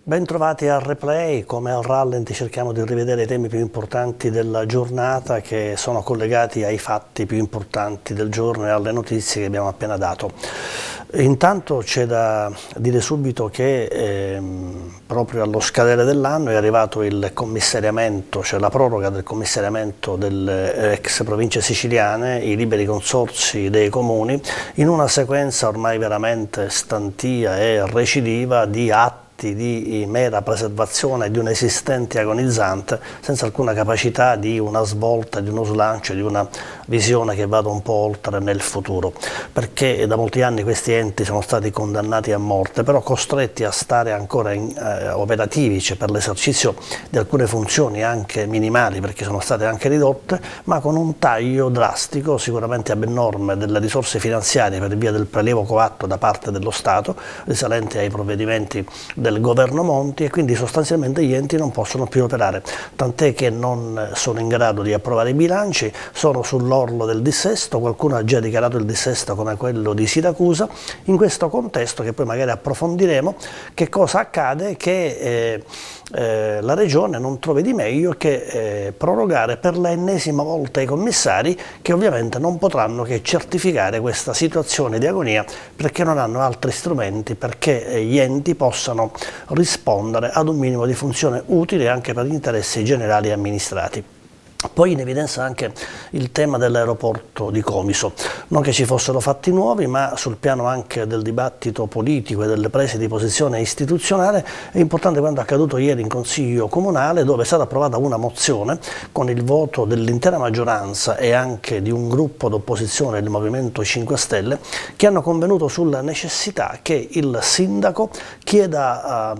Bentrovati al replay. Come al rallenti cerchiamo di rivedere i temi più importanti della giornata che sono collegati ai fatti più importanti del giorno e alle notizie che abbiamo appena dato. Intanto c'è da dire subito che proprio allo scadere dell'anno è arrivato il commissariamento, cioè la proroga del commissariamento delle ex province siciliane, i liberi consorzi dei comuni, in una sequenza ormai veramente stantia e recidiva di atti di mera preservazione di un esistente agonizzante senza alcuna capacità di una svolta, di uno slancio, di una visione che vada un po' oltre nel futuro, perché da molti anni questi enti sono stati condannati a morte, però costretti a stare ancora operativi, cioè per l'esercizio di alcune funzioni anche minimali, perché sono state anche ridotte, ma con un taglio drastico, sicuramente abnorme, delle risorse finanziarie per via del prelievo coatto da parte dello Stato, risalente ai provvedimenti del governo Monti, e quindi sostanzialmente gli enti non possono più operare, tant'è che non sono in grado di approvare i bilanci, sono sull'orlo del dissesto, qualcuno ha già dichiarato il dissesto come quello di Siracusa. In questo contesto, che poi magari approfondiremo, che cosa accade? Che la Regione non trova di meglio che prorogare per l'ennesima volta i commissari, che ovviamente non potranno che certificare questa situazione di agonia, perché non hanno altri strumenti perché gli enti possano rispondere ad un minimo di funzione utile anche per gli interessi generali amministrati. Poi in evidenza anche il tema dell'aeroporto di Comiso, non che ci fossero fatti nuovi, ma sul piano anche del dibattito politico e delle prese di posizione istituzionale è importante quanto accaduto ieri in Consiglio Comunale, dove è stata approvata una mozione con il voto dell'intera maggioranza e anche di un gruppo d'opposizione del Movimento 5 Stelle, che hanno convenuto sulla necessità che il sindaco chieda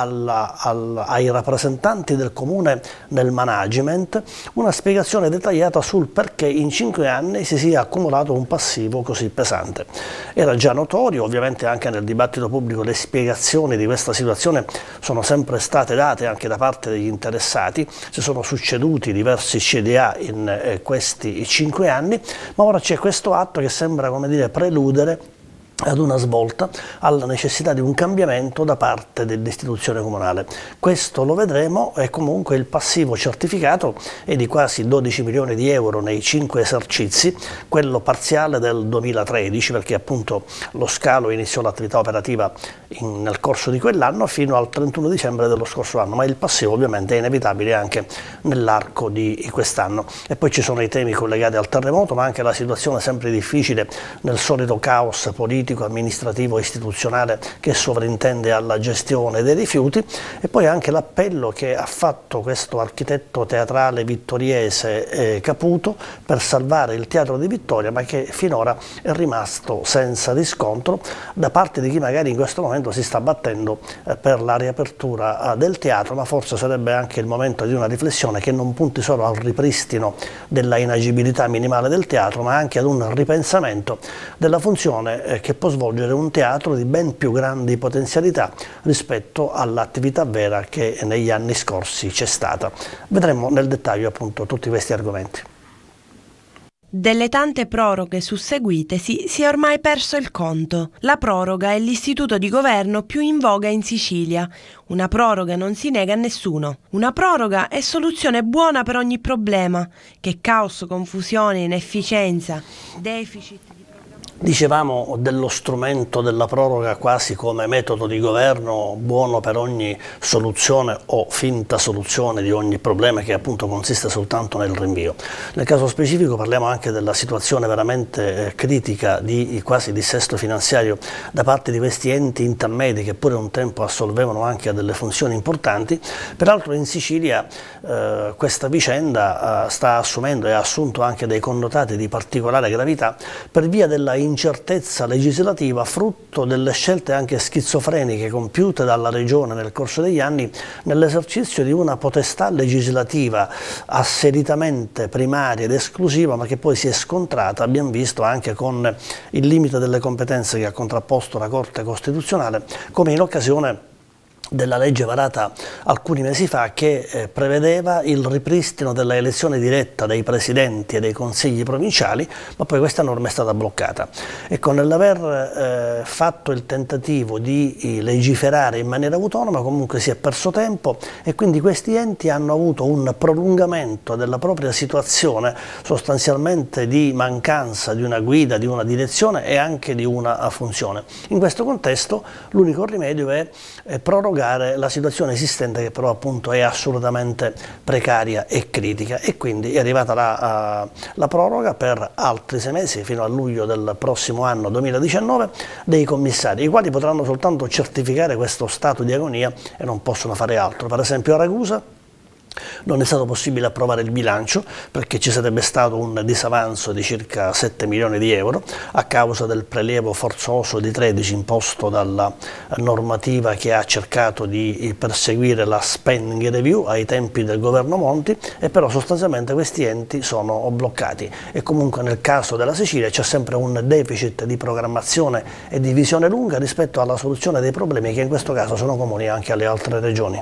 ai rappresentanti del comune nel management una spiegazione dettagliata sul perché in 5 anni si sia accumulato un passivo così pesante. Era già notorio, ovviamente anche nel dibattito pubblico le spiegazioni di questa situazione sono sempre state date anche da parte degli interessati, si sono succeduti diversi CDA in questi 5 anni, ma ora c'è questo atto che sembra, come dire, preludere ad una svolta, alla necessità di un cambiamento da parte dell'istituzione comunale. Questo lo vedremo, e comunque il passivo certificato è di quasi 12 milioni di euro nei 5 esercizi, quello parziale del 2013, perché appunto lo scalo iniziò l'attività operativa nel corso di quell'anno fino al 31 dicembre dello scorso anno, ma il passivo ovviamente è inevitabile anche nell'arco di quest'anno. E poi ci sono i temi collegati al terremoto, ma anche la situazione sempre difficile nel solito caos politico, amministrativo e istituzionale che sovrintende alla gestione dei rifiuti, e poi anche l'appello che ha fatto questo architetto teatrale vittoriese Caputo per salvare il Teatro di Vittoria, ma che finora è rimasto senza riscontro da parte di chi magari in questo momento si sta battendo per la riapertura del teatro, ma forse sarebbe anche il momento di una riflessione che non punti solo al ripristino della inagibilità minimale del teatro, ma anche ad un ripensamento della funzione che può svolgere un teatro di ben più grandi potenzialità rispetto all'attività vera che negli anni scorsi c'è stata. Vedremo nel dettaglio appunto tutti questi argomenti. Delle tante proroghe susseguitesi si è ormai perso il conto. La proroga è l'istituto di governo più in voga in Sicilia. Una proroga non si nega a nessuno. Una proroga è soluzione buona per ogni problema. Che caos, confusione, inefficienza, deficit. Dicevamo dello strumento della proroga quasi come metodo di governo buono per ogni soluzione o finta soluzione di ogni problema, che appunto consiste soltanto nel rinvio. Nel caso specifico parliamo anche della situazione veramente critica di quasi dissesto finanziario da parte di questi enti intermedi che pure un tempo assolvevano anche a delle funzioni importanti. Peraltro in Sicilia questa vicenda sta assumendo e ha assunto anche dei connotati di particolare gravità per via della incertezza legislativa, frutto delle scelte anche schizofreniche compiute dalla Regione nel corso degli anni nell'esercizio di una potestà legislativa asseritamente primaria ed esclusiva, ma che poi si è scontrata, abbiamo visto, anche con il limite delle competenze che ha contrapposto la Corte Costituzionale, come in occasione della legge varata alcuni mesi fa che prevedeva il ripristino della elezione diretta dei presidenti e dei consigli provinciali, ma poi questa norma è stata bloccata. Ecco, nell'aver fatto il tentativo di legiferare in maniera autonoma comunque si è perso tempo e quindi questi enti hanno avuto un prolungamento della propria situazione sostanzialmente di mancanza di una guida, di una direzione e anche di una funzione. In questo contesto l'unico rimedio è prorogare la situazione esistente, che però appunto è assolutamente precaria e critica, e quindi è arrivata la proroga per altri 6 mesi fino a luglio del prossimo anno 2019 dei commissari, i quali potranno soltanto certificare questo stato di agonia e non possono fare altro. Per esempio a Ragusa non è stato possibile approvare il bilancio perché ci sarebbe stato un disavanzo di circa 7 milioni di euro a causa del prelievo forzoso di 13 imposto dalla normativa che ha cercato di perseguire la spending review ai tempi del governo Monti, e però sostanzialmente questi enti sono bloccati. E comunque nel caso della Sicilia c'è sempre un deficit di programmazione e di visione lunga rispetto alla soluzione dei problemi che in questo caso sono comuni anche alle altre regioni.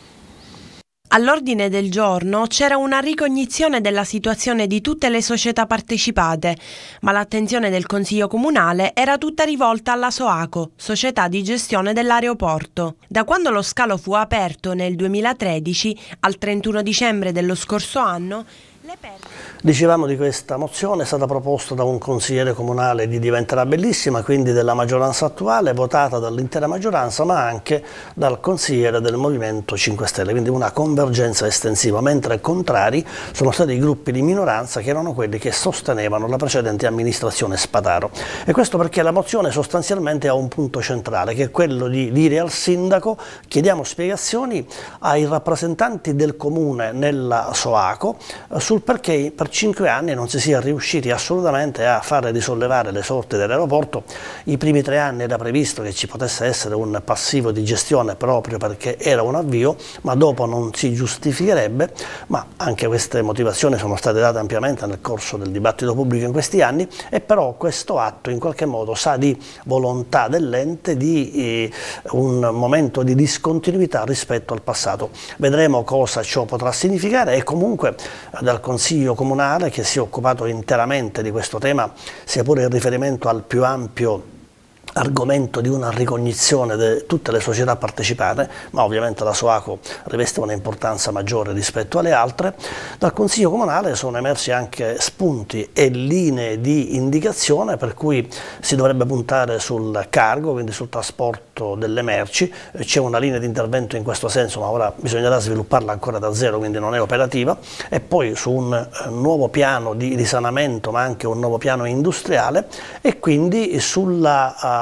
All'ordine del giorno c'era una ricognizione della situazione di tutte le società partecipate, ma l'attenzione del Consiglio Comunale era tutta rivolta alla SOACO, Società di Gestione dell'Aeroporto. Da quando lo scalo fu aperto nel 2013 al 31 dicembre dello scorso anno, le perdite... Dicevamo di questa mozione, è stata proposta da un consigliere comunale di Diventerà Bellissima, quindi della maggioranza attuale, votata dall'intera maggioranza, ma anche dal consigliere del Movimento 5 Stelle, quindi una convergenza estensiva, mentre contrari sono stati i gruppi di minoranza che erano quelli che sostenevano la precedente amministrazione Spataro. E questo perché la mozione sostanzialmente ha un punto centrale, che è quello di dire al sindaco: chiediamo spiegazioni ai rappresentanti del comune nella SOACO sul perché per 5 anni non si sia riusciti assolutamente a fare risollevare le sorti dell'aeroporto. I primi 3 anni era previsto che ci potesse essere un passivo di gestione proprio perché era un avvio, ma dopo non si giustificherebbe, ma anche queste motivazioni sono state date ampiamente nel corso del dibattito pubblico in questi anni, e però questo atto in qualche modo sa di volontà dell'ente, di un momento di discontinuità rispetto al passato. Vedremo cosa ciò potrà significare, e comunque dal Consiglio Comunale, che si è occupato interamente di questo tema, sia pure in riferimento al più ampio argomento di una ricognizione di tutte le società partecipate, ma ovviamente la SOACO riveste un'importanza maggiore rispetto alle altre. Dal Consiglio Comunale sono emersi anche spunti e linee di indicazione per cui si dovrebbe puntare sul cargo, quindi sul trasporto delle merci. C'è una linea di intervento in questo senso, ma ora bisognerà svilupparla ancora da zero, quindi non è operativa, e poi su un nuovo piano di risanamento, ma anche un nuovo piano industriale, e quindi sulla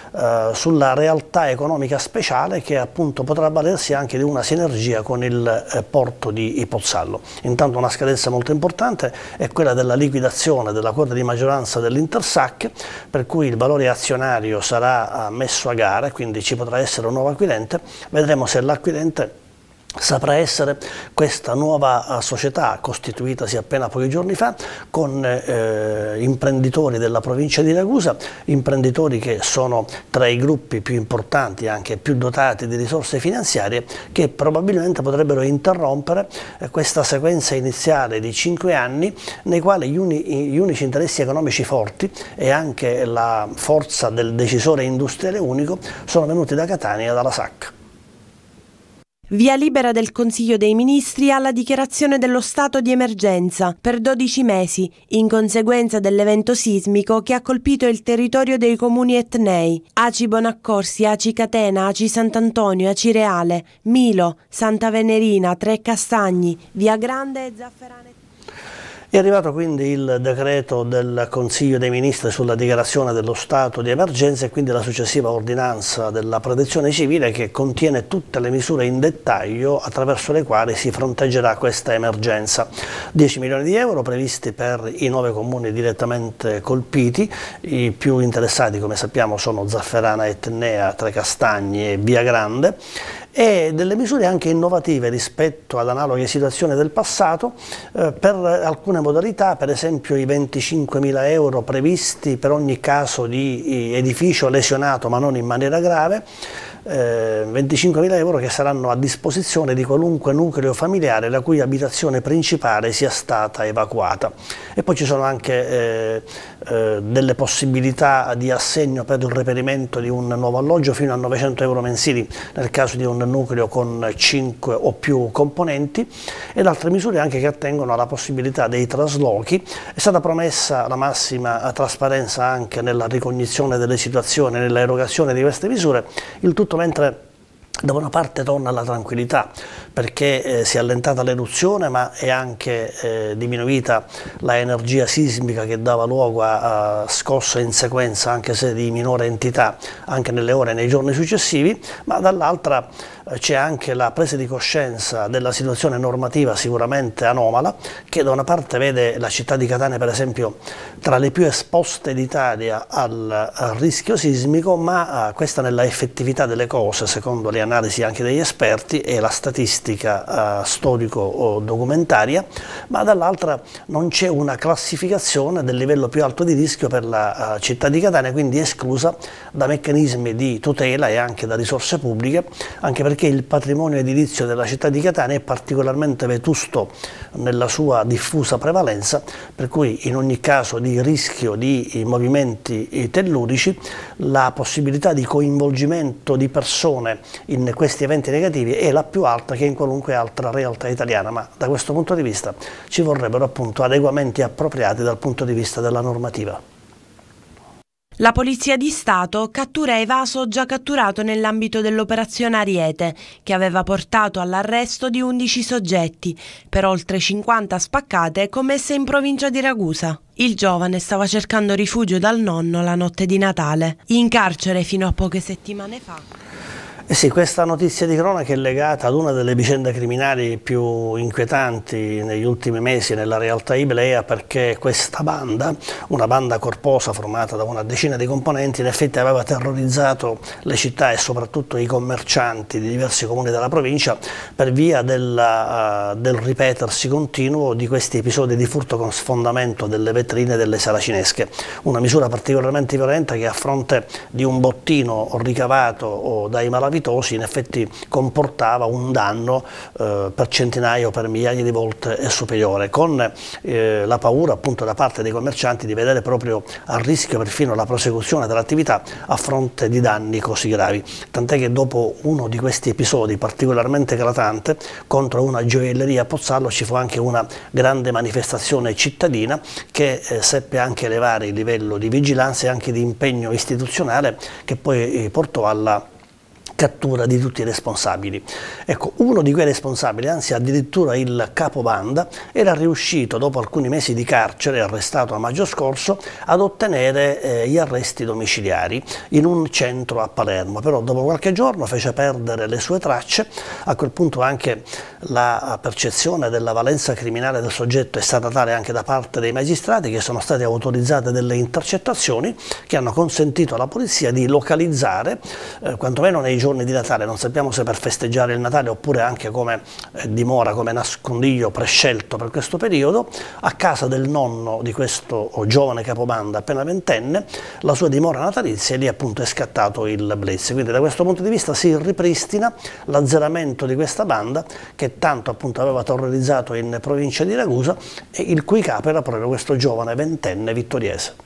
realtà economica speciale che appunto potrà valersi anche di una sinergia con il porto di Pozzallo. Intanto una scadenza molto importante è quella della liquidazione della quota di maggioranza dell'Intersac, per cui il valore azionario sarà messo a gara, quindi ci potrà essere un nuovo acquirente. Vedremo se l'acquirente saprà essere questa nuova società costituitasi appena pochi giorni fa con imprenditori della provincia di Ragusa, imprenditori che sono tra i gruppi più importanti e anche più dotati di risorse finanziarie, che probabilmente potrebbero interrompere questa sequenza iniziale di 5 anni nei quali gli unici interessi economici forti e anche la forza del decisore industriale unico sono venuti da Catania e dalla SAC. Via libera del Consiglio dei Ministri alla dichiarazione dello stato di emergenza per 12 mesi, in conseguenza dell'evento sismico che ha colpito il territorio dei comuni etnei: Aci Bonaccorsi, Aci Catena, Aci Sant'Antonio, Aci Reale, Milo, Santa Venerina, Tre Castagni, Via Grande e Zafferane. È arrivato quindi il decreto del Consiglio dei Ministri sulla dichiarazione dello stato di emergenza e quindi la successiva ordinanza della Protezione Civile, che contiene tutte le misure in dettaglio attraverso le quali si fronteggerà questa emergenza. 10 milioni di euro previsti per i 9 comuni direttamente colpiti. I più interessati, come sappiamo, sono Zafferana Etnea, Tre Castagni e Via Grande, e delle misure anche innovative rispetto ad analoghe situazioni del passato per alcune modalità, per esempio i 25.000 euro previsti per ogni caso di edificio lesionato ma non in maniera grave, 25.000 euro che saranno a disposizione di qualunque nucleo familiare la cui abitazione principale sia stata evacuata. E poi ci sono anche delle possibilità di assegno per il reperimento di un nuovo alloggio fino a 900 euro mensili nel caso di un nucleo con 5 o più componenti, ed altre misure anche che attengono alla possibilità dei traslochi. È stata promessa la massima trasparenza anche nella ricognizione delle situazioni, nella erogazione di queste misure, il tutto mentre da una parte torna la tranquillità perché si è allentata l'eruzione, ma è anche diminuita la energia sismica che dava luogo a scosse in sequenza, anche se di minore entità, anche nelle ore e nei giorni successivi, ma dall'altra c'è anche la presa di coscienza della situazione normativa sicuramente anomala, che da una parte vede la città di Catania per esempio tra le più esposte d'Italia al rischio sismico, ma questa nella effettività delle cose, secondo le analisi anche degli esperti e la statistica storico-documentaria, ma dall'altra non c'è una classificazione del livello più alto di rischio per la città di Catania, quindi esclusa da meccanismi di tutela e anche da risorse pubbliche, anche perché il patrimonio edilizio della città di Catania è particolarmente vetusto nella sua diffusa prevalenza, per cui in ogni caso di rischio di movimenti tellurici la possibilità di coinvolgimento di persone in questi eventi negativi è la più alta che in qualunque altra realtà italiana, ma da questo punto di vista ci vorrebbero appunto adeguamenti appropriati dal punto di vista della normativa. La Polizia di Stato cattura evaso già catturato nell'ambito dell'operazione Ariete, che aveva portato all'arresto di 11 soggetti per oltre 50 spaccate commesse in provincia di Ragusa. Il giovane stava cercando rifugio dal nonno la notte di Natale, in carcere fino a poche settimane fa. Eh sì, questa notizia di cronaca è legata ad una delle vicende criminali più inquietanti negli ultimi mesi nella realtà iblea, perché questa banda, una banda corposa formata da una decina di componenti, in effetti aveva terrorizzato le città e soprattutto i commercianti di diversi comuni della provincia per via del ripetersi continuo di questi episodi di furto con sfondamento delle vetrine delle saracinesche. Una misura particolarmente violenta che a fronte di un bottino ricavato dai malavitosi in effetti comportava un danno per centinaia o per migliaia di volte superiore, con la paura appunto da parte dei commercianti di vedere proprio a rischio perfino la prosecuzione dell'attività a fronte di danni così gravi. Tant'è che dopo uno di questi episodi particolarmente eclatante contro una gioielleria a Pozzallo ci fu anche una grande manifestazione cittadina che seppe anche elevare il livello di vigilanza e anche di impegno istituzionale, che poi portò alla cattura di tutti i responsabili. Ecco, uno di quei responsabili, anzi addirittura il capobanda, era riuscito dopo alcuni mesi di carcere, arrestato a maggio scorso, ad ottenere gli arresti domiciliari in un centro a Palermo, però dopo qualche giorno fece perdere le sue tracce. A quel punto anche la percezione della valenza criminale del soggetto è stata tale anche da parte dei magistrati, che sono state autorizzate delle intercettazioni che hanno consentito alla polizia di localizzare, quantomeno nei giorni di Natale, non sappiamo se per festeggiare il Natale oppure anche come dimora, come nascondiglio prescelto per questo periodo, a casa del nonno di questo giovane capobanda appena ventenne, la sua dimora natalizia, e lì appunto è scattato il blitz. Quindi da questo punto di vista si ripristina l'azzeramento di questa banda che tanto appunto aveva terrorizzato in provincia di Ragusa e il cui capo era proprio questo giovane ventenne vittoriese.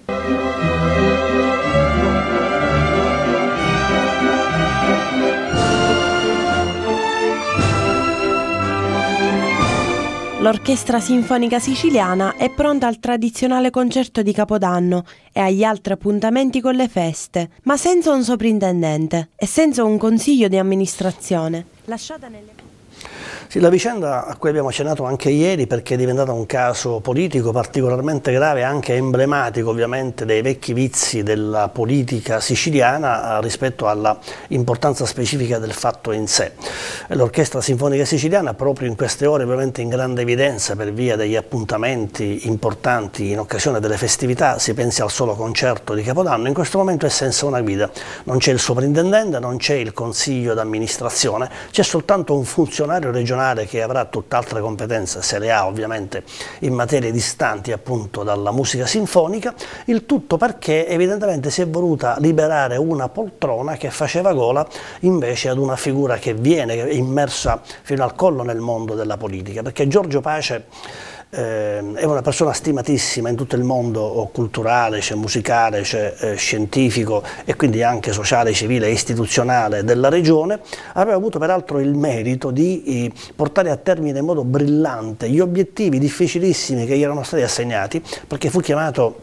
L'Orchestra Sinfonica Siciliana è pronta al tradizionale concerto di Capodanno e agli altri appuntamenti con le feste, ma senza un soprintendente e senza un consiglio di amministrazione. Lasciata nelle... Sì, la vicenda a cui abbiamo accennato anche ieri, perché è diventata un caso politico particolarmente grave, anche emblematico ovviamente dei vecchi vizi della politica siciliana rispetto alla importanza specifica del fatto in sé. L'Orchestra Sinfonica Siciliana proprio in queste ore ovviamente in grande evidenza per via degli appuntamenti importanti in occasione delle festività, si pensi al solo concerto di Capodanno, in questo momento è senza una guida, non c'è il soprintendente, non c'è il consiglio d'amministrazione, c'è soltanto un funzionario regionale regionale che avrà tutt'altre competenze, se le ha ovviamente, in materie distanti appunto dalla musica sinfonica, il tutto perché evidentemente si è voluta liberare una poltrona che faceva gola invece ad una figura che viene immersa fino al collo nel mondo della politica, perché Giorgio Pace è una persona stimatissima in tutto il mondo culturale, musicale, scientifico e quindi anche sociale, civile e istituzionale della regione. Aveva avuto peraltro il merito di portare a termine in modo brillante gli obiettivi difficilissimi che gli erano stati assegnati, perché fu chiamato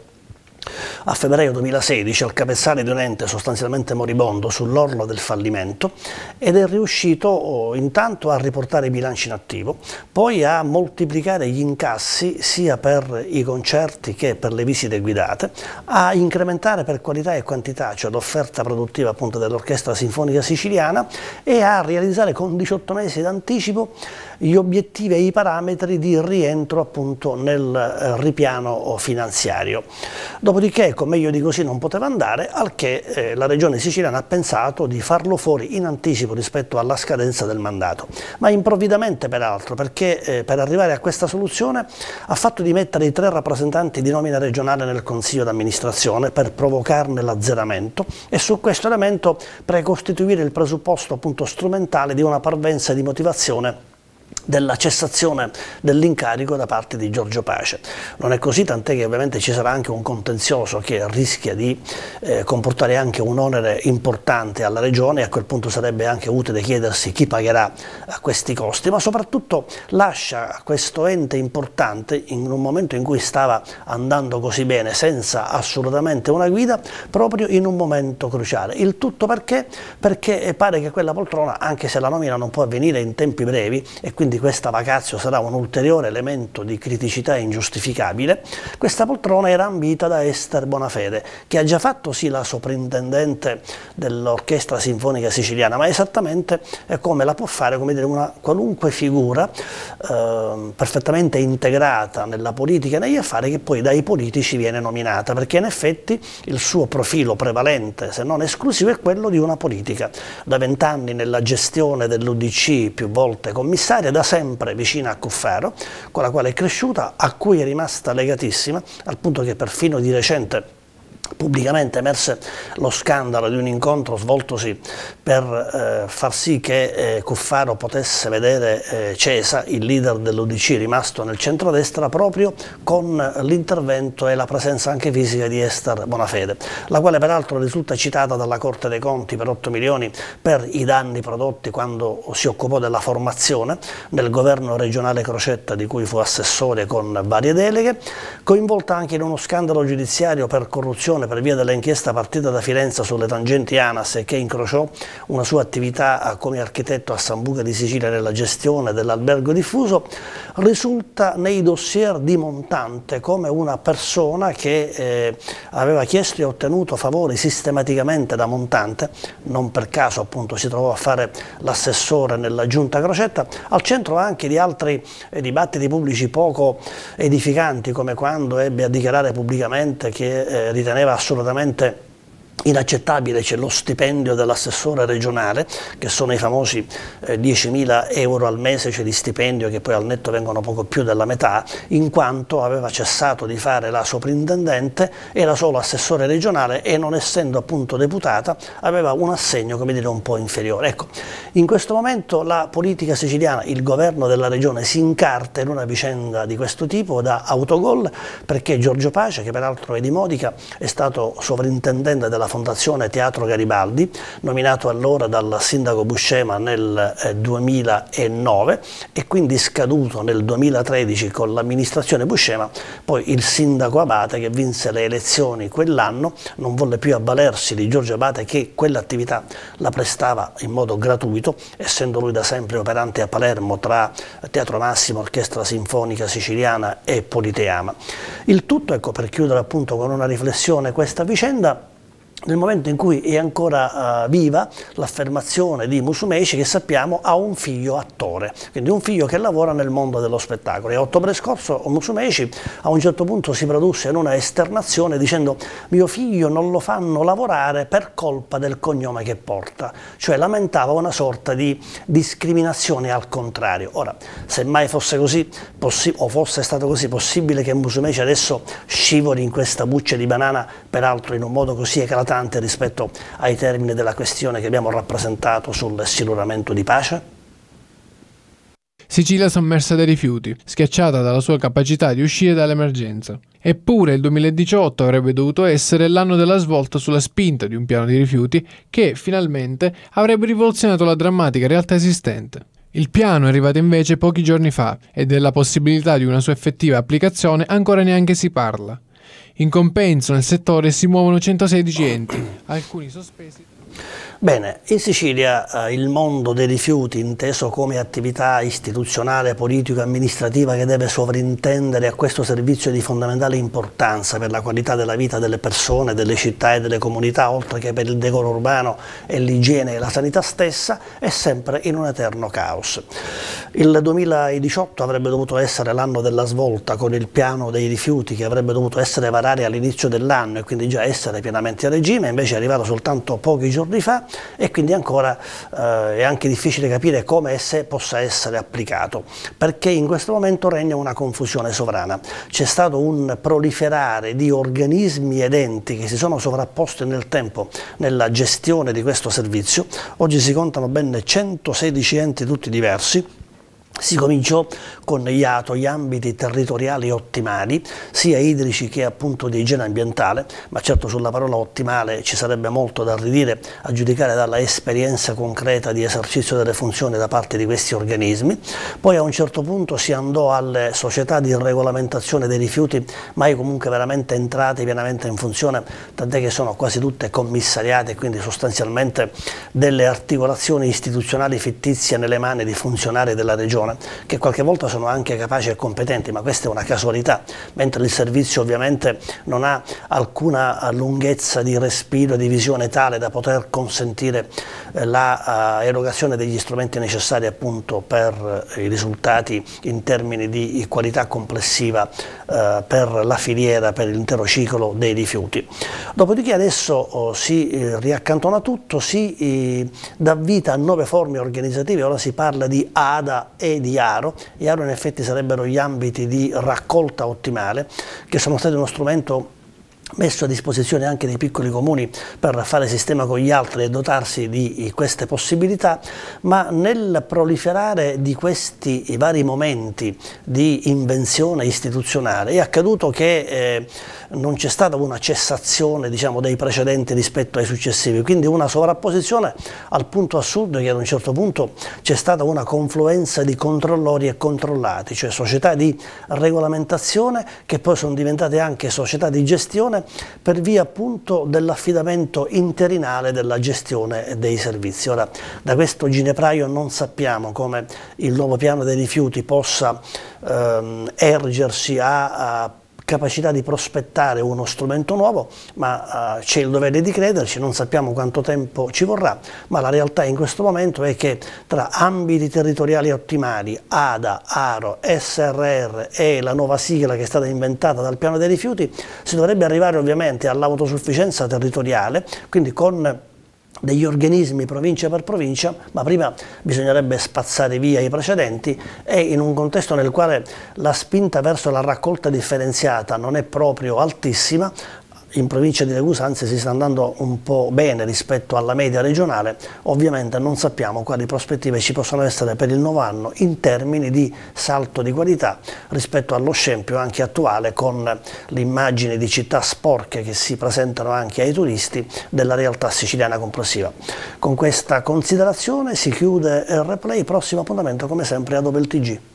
a febbraio 2016 al capezzale di un ente sostanzialmente moribondo sull'orlo del fallimento ed è riuscito intanto a riportare i bilanci in attivo, poi a moltiplicare gli incassi sia per i concerti che per le visite guidate, a incrementare per qualità e quantità, cioè l'offerta produttiva appunto dell'Orchestra Sinfonica Siciliana, e a realizzare con 18 mesi d'anticipo gli obiettivi e i parametri di rientro appunto nel ripiano finanziario. Dopodiché, con meglio di così non poteva andare, al che la Regione Siciliana ha pensato di farlo fuori in anticipo rispetto alla scadenza del mandato, ma improvvidamente peraltro, perché per arrivare a questa soluzione ha fatto dimettere i 3 rappresentanti di nomina regionale nel Consiglio d'amministrazione per provocarne l'azzeramento e su questo elemento precostituire il presupposto appunto strumentale di una parvenza di motivazione della cessazione dell'incarico da parte di Giorgio Pace. Non è così, tant'è che ovviamente ci sarà anche un contenzioso che rischia di comportare anche un onere importante alla Regione, e a quel punto sarebbe anche utile chiedersi chi pagherà questi costi, ma soprattutto lascia questo ente importante in un momento in cui stava andando così bene, senza assolutamente una guida, proprio in un momento cruciale. Il tutto perché? Perché pare che quella poltrona, anche se la nomina non può avvenire in tempi brevi e quindi questa vacatio sarà un ulteriore elemento di criticità ingiustificabile, questa poltrona era ambita da Ester Bonafede, che ha già fatto sì la soprintendente dell'Orchestra Sinfonica Siciliana, ma esattamente come la può fare, come dire, una qualunque figura perfettamente integrata nella politica e negli affari, che poi dai politici viene nominata, perché in effetti il suo profilo prevalente, se non esclusivo, è quello di una politica. Da 20 anni nella gestione dell'UDC, più volte commissaria, da sempre vicina a Cuffaro, con la quale è cresciuta, a cui è rimasta legatissima, al punto che perfino di recente pubblicamente emerse lo scandalo di un incontro svoltosi per far sì che Cuffaro potesse vedere Cesa, il leader dell'UDC rimasto nel centrodestra, proprio con l'intervento e la presenza anche fisica di Ester Bonafede, la quale peraltro risulta citata dalla Corte dei Conti per 8 milioni per i danni prodotti quando si occupò della formazione nel governo regionale Crocetta, di cui fu assessore con varie deleghe, coinvolta anche in uno scandalo giudiziario per corruzione per via dell'inchiesta partita da Firenze sulle tangenti ANAS e che incrociò una sua attività come architetto a Sambuca di Sicilia nella gestione dell'albergo diffuso, risulta nei dossier di Montante come una persona che aveva chiesto e ottenuto favori sistematicamente da Montante, non per caso appunto si trovò a fare l'assessore nella giunta Crocetta, al centro anche di altri dibattiti pubblici poco edificanti, come quando ebbe a dichiarare pubblicamente che riteneva assolutamente inaccettabile c'è lo stipendio dell'assessore regionale, che sono i famosi 10.000 euro al mese, cioè di stipendio che poi al netto vengono poco più della metà, in quanto aveva cessato di fare la soprintendente, era solo assessore regionale e non essendo appunto deputata aveva un assegno, come dire, un po' inferiore. Ecco, in questo momento la politica siciliana, il governo della regione si incarta in una vicenda di questo tipo da autogol, perché Giorgio Pace, che peraltro è di Modica, è stato sovrintendente della Fondazione Teatro Garibaldi, nominato allora dal sindaco Buscema nel 2009 e quindi scaduto nel 2013 con l'amministrazione Buscema. Poi il sindaco Abate, che vinse le elezioni quell'anno, non volle più avvalersi di Giorgio Abate, che quell'attività la prestava in modo gratuito, essendo lui da sempre operante a Palermo tra Teatro Massimo, Orchestra Sinfonica Siciliana e Politeama. Il tutto, ecco, per chiudere appunto con una riflessione questa vicenda, nel momento in cui è ancora viva l'affermazione di Musumeci, che sappiamo ha un figlio attore, quindi un figlio che lavora nel mondo dello spettacolo. E a ottobre scorso Musumeci a un certo punto si produsse in una esternazione dicendo: mio figlio non lo fanno lavorare per colpa del cognome che porta, cioè lamentava una sorta di discriminazione al contrario. Ora, se mai fosse così, o fosse stato così, possibile che Musumeci adesso scivoli in questa buccia di banana, peraltro in un modo così eclatante rispetto ai termini della questione che abbiamo rappresentato sul siluramento di pace? Sicilia sommersa dai rifiuti, schiacciata dalla sua capacità di uscire dall'emergenza. Eppure il 2018 avrebbe dovuto essere l'anno della svolta sulla spinta di un piano di rifiuti che, finalmente, avrebbe rivoluzionato la drammatica realtà esistente. Il piano è arrivato invece pochi giorni fa e della possibilità di una sua effettiva applicazione ancora neanche si parla. In compenso nel settore si muovono 116 enti, alcuni sospesi. Bene, in Sicilia il mondo dei rifiuti, inteso come attività istituzionale, politico-amministrativa che deve sovrintendere a questo servizio di fondamentale importanza per la qualità della vita delle persone, delle città e delle comunità, oltre che per il decoro urbano e l'igiene e la sanità stessa, è sempre in un eterno caos. Il 2018 avrebbe dovuto essere l'anno della svolta con il piano dei rifiuti che avrebbe dovuto essere varato all'inizio dell'anno e quindi già essere pienamente a regime, invece è arrivato soltanto pochi giorni fa e quindi ancora è anche difficile capire come e se possa essere applicato, perché in questo momento regna una confusione sovrana. C'è stato un proliferare di organismi ed enti che si sono sovrapposti nel tempo nella gestione di questo servizio. Oggi si contano ben 116 enti tutti diversi. Si cominciò con gli ATO, gli ambiti territoriali ottimali, sia idrici che appunto di igiene ambientale, ma certo sulla parola ottimale ci sarebbe molto da ridire a giudicare dalla esperienza concreta di esercizio delle funzioni da parte di questi organismi. Poi a un certo punto si andò alle società di regolamentazione dei rifiuti, mai comunque veramente entrate pienamente in funzione, tant'è che sono quasi tutte commissariate e quindi sostanzialmente delle articolazioni istituzionali fittizie nelle mani di funzionari della regione, che qualche volta sono anche capaci e competenti, ma questa è una casualità, mentre il servizio ovviamente non ha alcuna lunghezza di respiro e di visione tale da poter consentire la erogazione degli strumenti necessari appunto per i risultati in termini di qualità complessiva per la filiera, per l'intero ciclo dei rifiuti. Dopodiché adesso si riaccantona tutto, si dà vita a nuove forme organizzative, ora si parla di ADA e di ARO. Gli ARO in effetti sarebbero gli ambiti di raccolta ottimale, che sono stati uno strumento messo a disposizione anche dei piccoli comuni per fare sistema con gli altri e dotarsi di queste possibilità, ma nel proliferare di questi vari momenti di invenzione istituzionale è accaduto che non c'è stata una cessazione, diciamo, dei precedenti rispetto ai successivi, quindi una sovrapposizione al punto assurdo che ad un certo punto c'è stata una confluenza di controllori e controllati, cioè società di regolamentazione che poi sono diventate anche società di gestione per via appunto dell'affidamento interinale della gestione dei servizi. Ora, da questo ginepraio non sappiamo come il nuovo piano dei rifiuti possa ergersi a capacità di prospettare uno strumento nuovo, ma c'è il dovere di crederci, non sappiamo quanto tempo ci vorrà, ma la realtà in questo momento è che tra ambiti territoriali ottimali, ADA, ARO, SRR e la nuova sigla che è stata inventata dal piano dei rifiuti, si dovrebbe arrivare ovviamente all'autosufficienza territoriale, quindi con degli organismi provincia per provincia, ma prima bisognerebbe spazzare via i precedenti e in un contesto nel quale la spinta verso la raccolta differenziata non è proprio altissima. In provincia di Ragusa anzi si sta andando un po' bene rispetto alla media regionale, ovviamente non sappiamo quali prospettive ci possono essere per il nuovo anno in termini di salto di qualità rispetto allo scempio anche attuale, con l'immagine di città sporche che si presentano anche ai turisti della realtà siciliana complessiva. Con questa considerazione si chiude il replay, prossimo appuntamento come sempre a Doppel TG.